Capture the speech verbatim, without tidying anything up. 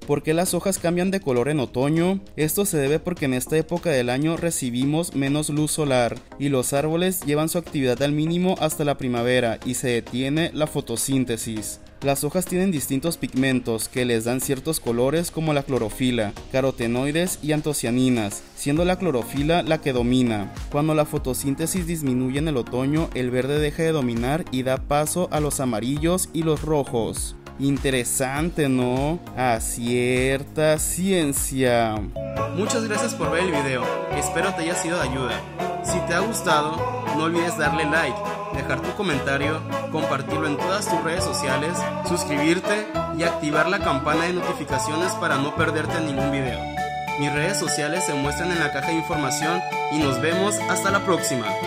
¿Por qué las hojas cambian de color en otoño? Esto se debe porque en esta época del año recibimos menos luz solar y los árboles llevan su actividad al mínimo hasta la primavera y se detiene la fotosíntesis. Las hojas tienen distintos pigmentos que les dan ciertos colores como la clorofila, carotenoides y antocianinas, siendo la clorofila la que domina. Cuando la fotosíntesis disminuye en el otoño, el verde deja de dominar y da paso a los amarillos y los rojos. Interesante, ¿no? A cierta ciencia. Muchas gracias por ver el video, espero te haya sido de ayuda. Si te ha gustado, no olvides darle like, dejar tu comentario, compartirlo en todas tus redes sociales, suscribirte y activar la campana de notificaciones para no perderte ningún video. Mis redes sociales se muestran en la caja de información y nos vemos hasta la próxima.